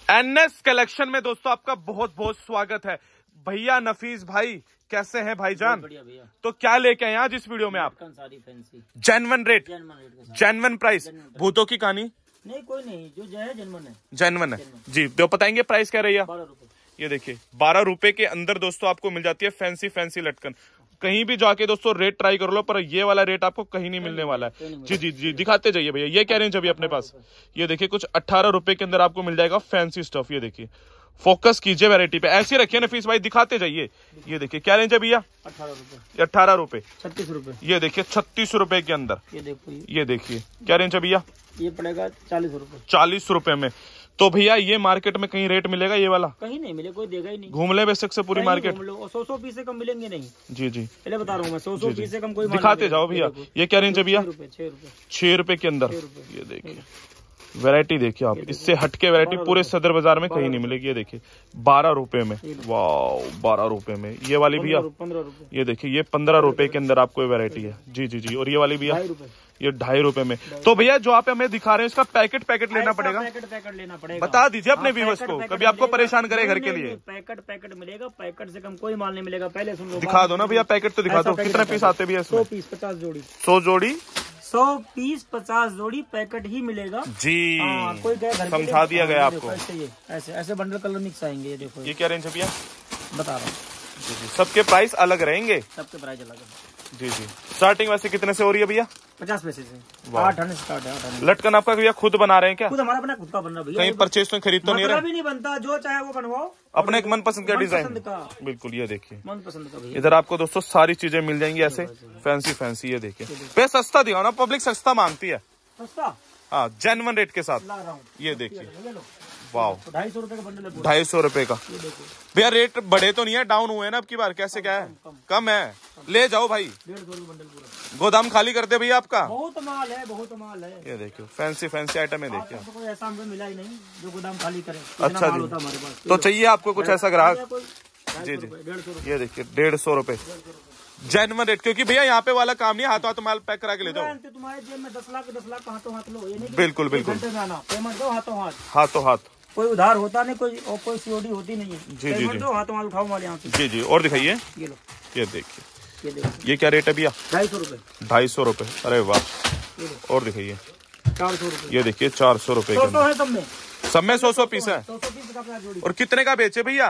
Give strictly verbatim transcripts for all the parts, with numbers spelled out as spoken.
NS collection में दोस्तों आपका बहुत बहुत स्वागत है। भैया नफीस भाई कैसे हैं भाईजान? तो क्या लेके आए आज इस वीडियो में आप? जेन्युइन रेट, जेन्युइन प्राइस, भूतों की कहानी नहीं, कोई नहीं, जो जो है जेन्युइन है, जेन्युइन है जी। तो बताएंगे प्राइस क्या रही है? ये देखिए बारह रुपए के अंदर दोस्तों आपको मिल जाती है फैंसी फैंसी लटकन। कहीं भी जाके दोस्तों रेट ट्राई कर लो, पर ये वाला रेट आपको कहीं नहीं मिलने वाला है। जी जी जी दिखाते जाइए भैया। ये क्या रेंज अभी अपने पास? ये देखिए कुछ अट्ठारह रुपए के अंदर आपको मिल जाएगा फैंसी स्टफ। ये देखिए फोकस कीजिए वैरायटी पे, ऐसे रखिए नफीस भाई, दिखाते जाइए। ये देखिए क्या रेंज है भैया? अठारह रुपए, अठारह रुपए, छत्तीस रुपए। ये देखिए छत्तीस रुपए के अंदर। ये देखो, ये देखिए क्या रेंज है भैया? ये पड़ेगा चालीस रुपए। चालीस रुपए में। तो भैया ये मार्केट में कहीं रेट मिलेगा ये वाला? कहीं नहीं मिले, कोई देगा ही नहीं। घूम ले बेशक से पूरी मार्केट, सौ सौ पीस से कम मिलेंगे नहीं। जी जी पहले बता रहा हूँ मैं, सौ सौ पीस से कम कोई दिखाते जाओ भैया। ये क्या रेंज है भैया? छह रुपए, छह रुपए के अंदर। ये देखिए वैरायटी देखिए आप, इससे हटके वैरायटी पूरे सदर बाजार में कहीं नहीं मिलेगी। ये देखिए बारह रुपए में, वाह बारह रुपए में। ये वाली भैया पंद्रह रुपए। ये देखिए ये पंद्रह रुपए के अंदर आपको वैरायटी है। जी जी जी। और ये वाली भैया ये ढाई रुपए में। तो भैया जो आप हमें दिखा रहे हैं इसका पैकेट पैकेट लेना पड़ेगा? पैकेट पैकेट लेना पड़ेगा। बता दीजिए अपने व्यूअर्स को, कभी आपको परेशान करे घर के लिए। पैकेट पैकेट मिलेगा, पैकेट से कम कोई माल नहीं मिलेगा। पहले सुन लो, दिखा दो ना भैया पैकेट तो दिखा दो। कितने पीस आते भैया? सौ पीस पचास जोड़ी। सौ जोड़ी सौ पीस पचास जोड़ी पैकेट ही मिलेगा जी। आ, कोई घर समझा दिया गया आपको। ऐसे ऐसे ऐसे बंडल कलर मिक्स आएंगे। ये देखो, ये क्या रेंज है भैया? बता रहा हूँ, जी जी। सबके प्राइस अलग रहेंगे? सबके प्राइस अलग है। जी जी। स्टार्टिंग वैसे कितने से हो रही है भैया? पचास पैसे से आठ आने स्टार्ट है। आठ आने। लटकन आपका भैया खुद बना रहे हैं क्या? खुद हमारा बना, खुद का बन रहा भैया। कहीं परचेज तो खरीद तो नहीं रहे? भी नहीं बनता, जो चाहे वो बनवाओ अपने एक मनपसंद का डिजाइन। बिल्कुल। ये देखिए मन पसंद का भैया। इधर आपको दोस्तों सारी चीजें मिल जाएंगी ऐसे फैंसी फैंसी। ये देखिए पे सस्ता दिखाओ ना, पब्लिक सस्ता मांगती है। सस्ता, हाँ जेन्युइन रेट के साथ। ला रहा हूँ। ये देखिए वाह, ढाई सौ रुपए का बंडल है। ढाई सौ रुपए का भैया। रेट बढ़े तो नहीं है, डाउन हुए ना अब की बार? कैसे क्या है? कम है, ले जाओ भाई। डेढ़ सौ बंडल पूरा। गोदाम खाली कर दे भैया आपका। बहुत माल है, बहुत माल है। ये देखियो फैंसी फैंसी आइटम है। देखिए कोई ऐसा हमको मिला ही नहीं जो गोदाम खाली करे। अच्छा जी। हमारे पास तो चाहिए आपको कुछ ऐसा ग्राहक? जी जी। डेढ़ सौ। ये देखिए डेढ़ सौ रुपए जेन्युइन रेट, क्योंकि भैया यहाँ पे वाला काम नहीं है, हाथों हाथ माल पैक करा के ले जाओ। तुम्हारे जेब में दस लाख दस लाख हाथों हाथ लो। ये नहीं बिल्कुल बिल्कुल। पेमेंट दो हाथों हाथ, हाथों हाथ। कोई उधार होता नहीं, कोई और कोई सीओडी होती नहीं है। जी जी जी। दो हाथों हाथ उठाओ माल यहाँ से। जी जी। और दिखाइए। ये लो, ये देखिए ये देखो। ये क्या रेट है भैया? ढाई सौ रूपये। ढाई सौ रुपए। अरे वाह। और दिखाइए। चार सौ रूपये। ये देखिए चार सौ रुपए सौ है सब में, सब में सौ सौ पीस है। सौ सौ पीस का जोड़ी। और कितने का बेचे भैया?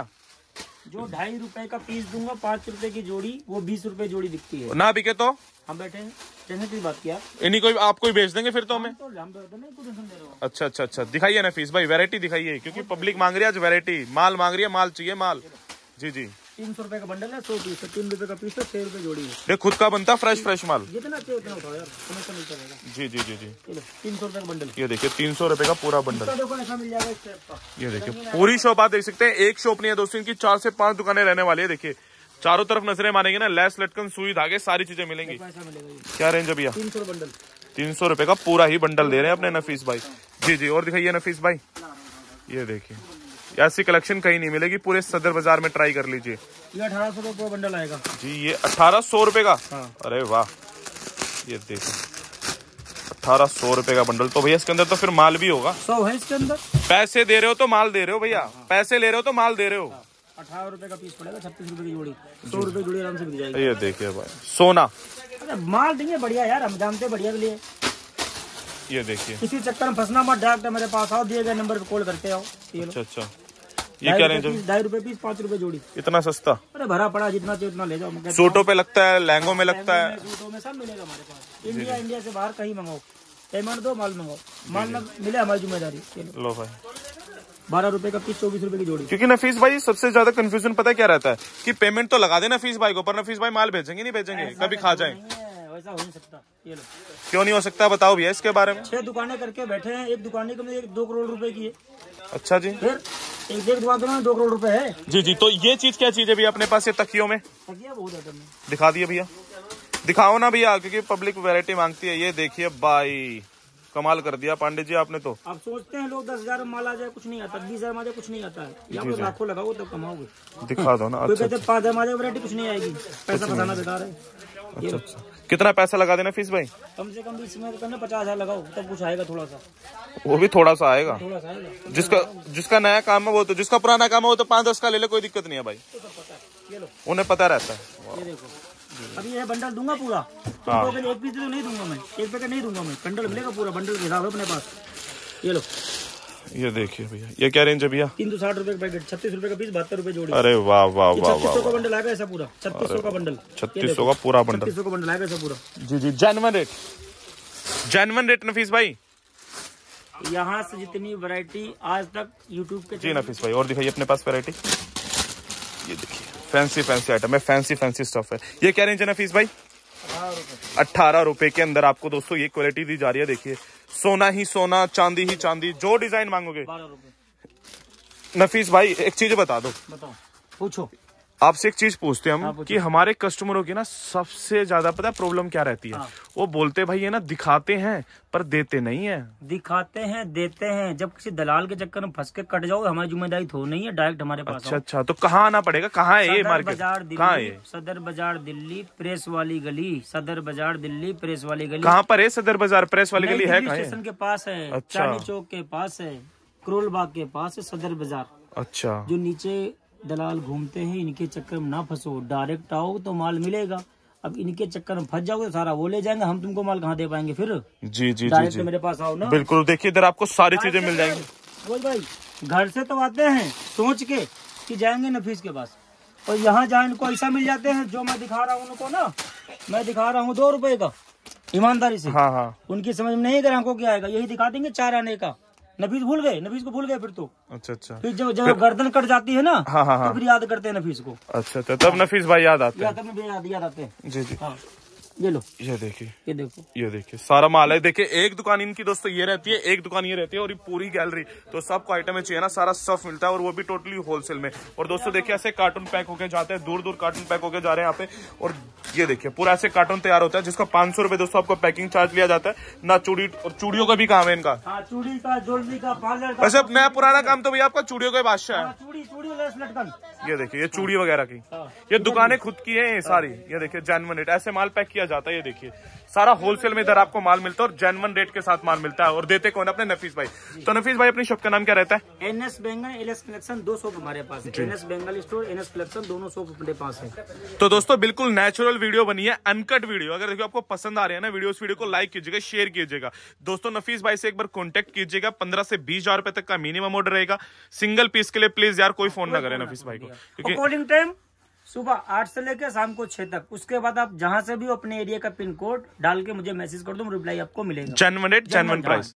जो ढाई रुपए का पीस दूंगा, पाँच रुपए की जोड़ी, वो बीस रुपए जोड़ी बिकती है। ना बिके तो हम बैठे हैं, जैसे की बात किया इन्हीं को आपको ही बेच देंगे फिर तो हमें। तो हम तो नहीं कुछ दे रहे हो। अच्छा अच्छा अच्छा। दिखाइए ना फीस भाई, वैरायटी दिखाइए, क्योंकि पब्लिक मांग रही है आज वैरायटी, माल मांग रही है, माल चाहिए माल। जी जी। तीन सौ रुपए का बंडल है, सौ पीस है, तीन रुपए का पीस है, छह रुपए जोड़ी है। ये खुद का बनता फ्रेश फ्रेश माल। जितना चाहिए उतना उठाओ यार, तुम्हें तो मिलता रहेगा। जी जी जी जी। तीन सौ रुपए का बंडल। ये देखिए तीन सौ रुपए का पूरा बंडल। देखो ऐसा मिल जाएगा इस टाइप का। ये देखिए पूरी शॉप आप देख सकते हैं, एक शॉप नहीं है दोस्तों, इनकी चार से पांच दुकानें रहने वाली है। देखिए चारों तरफ नजरें मारेंगे ना, लेस लटकन सुई धागे सारी चीजें मिलेंगी। क्या रेंज है भैया? तीन सौ बंडल। तीन सौ रुपए का पूरा ही बंडल दे रहे हैं अपने नफीस भाई। जी जी। और दिखाइए नफीस भाई। ये देखिए ऐसी कलेक्शन कहीं नहीं मिलेगी, पूरे सदर बाजार में ट्राई कर लीजिए। ये अठारह सौ रुपये बंडल आएगा जी। ये अठारह सौ रुपए का। हाँ। अरे वाह। ये देखिए अठारह सौ रुपए का बंडल। तो भैया इसके अंदर तो फिर माल भी होगा? सौ है इसके अंदर। पैसे दे रहे हो तो माल दे रहे हो भैया, पैसे ले रहे हो तो माल दे रहे हो। अठारह रुपए का पीस पड़ेगा, छत्तीस रुपए की जोड़ी, सौ रुपए जोड़ी आराम से बिक जाएगी। ये देखिए भाई सोना। अरे माल देंगे बढ़िया यार, हम जानते बढ़िया के लिए। ये देखिए किसी चक्कर में फंसना मत, डायरेक्ट मेरे पास आओ, दिए गए नंबर पे कॉल करके आओ। अच्छा अच्छा। ये क्या रेंज है? ढाई रुपए पीस, पाँच रुपए जोड़ी। इतना सस्ता? अरे भरा पड़ा, जितना चाहिए उतना ले जाओ। सूटों पे लगता है, लहंगों में लगता है, सूटों में सब मिलेगा हमारे पास। इंडिया इंडिया से बाहर कहीं मंगाओ, पेमेंट दो, माल मंगाओ, माल न मिले हमारी जिम्मेदारी। लो भाई बारह रुपए का पीस, चौबीस रुपए की जोड़ी। क्योंकि नफीस भाई सबसे ज्यादा कंफ्यूजन पता है क्या रहता है कि पेमेंट तो लगा दे नफीस भाई को, पर नफीस भाई माल भेजेंगे नहीं भेजेंगे, कभी खा जाए। वैसा हो नहीं सकता। ये लो। क्यों नहीं हो सकता बताओ भैया इसके बारे में। छह दुकानें करके बैठे हैं, एक दुकान की एक दो करोड़ रुपए की है। अच्छा जी। फिर एक एक दुकान में दो करोड़ रुपए है। जी जी। तो ये चीज क्या चीज है भैया अपने पास? ये तकियों में तकिया बहुत आइटम है। दिखा दिए भैया, दिखाओ ना भैया, क्योंकि पब्लिक वैरायटी मांगती है। ये देखिए भाई कमाल कर दिया पांडे जी आपने तो। आप सोचते हैं लोग दस हजार में माल आ जाए, कुछ नहीं आता, बीस हजार में आ जाए कुछ नहीं आता है, यहाँ पे लाखों लगाओ तब कमाओगे। दिखा दो ना। कोई कहते हैं पाँच हजार में आ जाए वैरायटी, कुछ नहीं आएगी, पैसा फंसाना बेकार है। अच्छा अच्छा, कितना पैसा लगा देना फीस भाई? कम से कम इसमें तो करना पचास हजार लगाओ तब कुछ आएगा, थोड़ा सा, वो भी थोड़ा सा आएगा। थोड़ा सा आएगा। जिसका जिसका नया काम है वो तो, जिसका पुराना काम है वो तो पाँच दस का ले ले, कोई दिक्कत नहीं है भाई, ये लो, उन्हें पता रहता है। ये देखो, अभी ये बंडल दूंगा पूरा, हाँ। तुमको एक पीस तो नहीं दूंगा मैं, एक पैकेट नहीं दूंगा मैं, बंडल मिलेगा पूरा, बंडल के हिसाब है अपने पास। ये लो, ये देखिए भैया, ये क्या रेंज है भैया? तीन सौ साठ रुपए का पैकेट, छत्तीस रुपए का पीस, बहत्तर रुपए जोड़ी। अरे वाह वाह वाह छत्तीस सौ का बंडल आएगा ऐसा पूरा, छत्तीस सौ का बंडल, छत्तीस सौ का पूरा बंडल, छत्तीस सौ का बंडल आएगा ऐसा पूरा। जी जी, genuine rate, genuine rate Nafees भाई। यहाँ से जितनी वैरायटी आज तक यूट्यूब के जी नफीस भाई, और दिखाइए अपने पास वैरायटी। ये देखिए फैंसी फैंसी आइटम है, फैंसी फैंसी स्टफ है। ये क्या रेंज है नफीस भाई? अट्ठारह रुपए के अंदर आपको दोस्तों ये क्वालिटी दी जा रही है। देखिए सोना ही सोना, चांदी ही चांदी, जो डिजाइन मांगोगे। बारह रुपए। नफीस भाई एक चीज बता दो, बताओ, पूछो। आपसे एक चीज पूछते हैं हम हाँ, कि हमारे कस्टमरों की ना सबसे ज्यादा पता है प्रॉब्लम क्या रहती है? हाँ। वो बोलते भाई है ना, दिखाते हैं पर देते नहीं है। दिखाते हैं देते हैं, जब किसी दलाल के चक्कर में फंस के कट जाओ, हमारी जिम्मेदारी तो नहीं है, डायरेक्ट हमारे पास अच्छा अच्छा, तो कहाँ आना पड़ेगा? कहाँ है ये सदर मार्केट? बाजार कहाँ है दिल्ली, ये? सदर बाजार दिल्ली, प्रेस वाली गली, सदर बाजार दिल्ली, प्रेस वाली गली। कहाँ पर है सदर बाजार? प्रेस वाली गली है कहाँ? स्टेशन के पास है, अच्छा। चांदनी चौक के पास है, करोल बाग के पास है सदर बाजार। अच्छा, जो नीचे दलाल घूमते हैं, इनके चक्कर में ना फंसो, डायरेक्ट आओ तो माल मिलेगा। अब इनके चक्कर में फंस जाओगे तो सारा वो ले जाएंगे, हम तुमको माल कहाँ दे पाएंगे फिर? जी जी डायरेक्ट जी, मेरे पास आओ ना। बिल्कुल। देखिए इधर आपको सारी चीजें मिल जाएंगी। बोल भाई, घर से तो आते हैं सोच के कि जाएंगे नफीस के पास, और यहाँ जहाँ इनको ऐसा मिल जाते हैं, जो मैं दिखा रहा हूँ उनको ना, मैं दिखा रहा हूँ दो रुपए का, ईमानदारी से। हाँ हाँ, उनकी समझ में नहीं ग्राहकों क्या आएगा, यही दिखा देंगे चार आने का। नफीस भूल गए, नफीस को भूल गए फिर तो। अच्छा अच्छा, फिर जब जब गर्दन कट जाती है ना, हाँ हाँ हाँ, तो फिर याद करते हैं नफीस को। अच्छा अच्छा, तब नफीस भाई याद आते हैं। याद तब याद याद आते हैं। जी जी, हाँ, ये लो, ये देखिए, ये देखो, ये देखिए सारा माल है। देखिए एक दुकान इनकी दोस्तों ये रहती है, एक दुकान ये रहती है, और ये पूरी गैलरी तो सबको आइटम में चाहिए ना, सारा स्टफ मिलता है, और वो भी टोटली होलसेल में। और दोस्तों देखिए ऐसे कार्टून पैक होके जाते हैं, दूर दूर कार्टून पैक होके जा रहे हैं यहाँ पे। और ये देखिए पूरा ऐसे कार्टून तैयार होता है, जिसका पांच सौ रुपए दोस्तों आपको पैकिंग चार्ज लिया जाता है ना। चूड़ी और चूड़ियों का भी काम है इनका। हाँ, चूड़ी का, ज्वेलरी का, पार्लर का। वैसे नया पुराना काम तो भैया आपका चूड़ियों का बादशाह है। चूड़ी चूड़ी लेस लटकन। ये देखिए ये चूड़ी वगैरह की, ये दुकानें खुद की है ये सारी। ये देखिए जेन्युइन रेट, ऐसे माल पैक किया जाता है। ये देखिए सारा होलसेल में इधर आपको माल मिलता है, और जेन्युइन रेट के साथ माल मिलता है। और देते कौन? अपने नफीस भाई। तो नफीस भाई अपनी शॉप का नाम क्या रहता है? एनएस बेंगल, एलएस कलेक्शन, दो शॉप हमारे पास है। NS bangle store, NS collection, दोनों शॉप अपने पास है। तो दोस्तों बिल्कुल नेचुरल वीडियो बनी है, अनकट वीडियो। अगर देखिए आपको पसंद आ रही है ना वीडियो, उस वीडियो को लाइक कीजिएगा, शेयर कीजिएगा। दोस्तों नफीस भाई से एक बार कॉन्टेक्ट कीजिएगा। पंद्रह से बीस हजार रुपए तक का मिनिमम ऑर्डर रहेगा। सिंगल पीस के लिए प्लीज यार कोई फोन ना करे नफीस भाई को, क्योंकि अकॉर्डिंग टाइम सुबह आठ से लेकर शाम को छह तक। उसके बाद आप जहां से भी अपने एरिया का पिन कोड डाल के मुझे मैसेज कर दो, रिप्लाई आपको मिलेगा। Genuine rate, genuine price.